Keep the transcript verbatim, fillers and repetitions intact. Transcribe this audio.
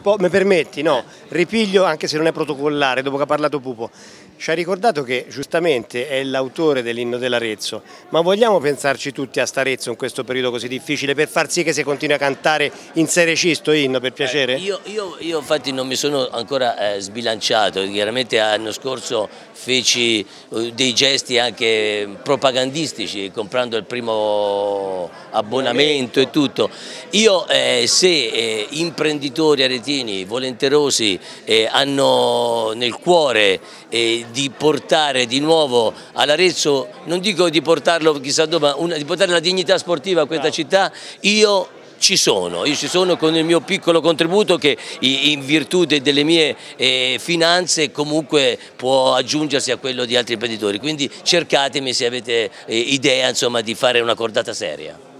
mi permetti? No, ripiglio anche se non è protocollare, dopo che ha parlato Pupo. Ci ha ricordato che giustamente è l'autore dell'inno dell'Arezzo, ma vogliamo pensarci tutti a Starezzo in questo periodo così difficile per far sì che si continui a cantare in Serie C sto inno, per piacere? Eh, io, io, io infatti non mi sono ancora eh, sbilanciato, chiaramente l'anno scorso feci eh, dei gesti anche propagandistici comprando il primo abbonamento e tutto. Io eh, se eh, imprenditori aretini volenterosi eh, hanno nel cuore eh, di portare di nuovo all'Arezzo, non dico di portarlo chissà dove, ma una, di portare la dignità sportiva a questa città, io ci sono, io ci sono con il mio piccolo contributo che in virtù delle mie eh, finanze comunque può aggiungersi a quello di altri imprenditori, quindi cercatemi se avete eh, idea insomma, di fare una cordata seria.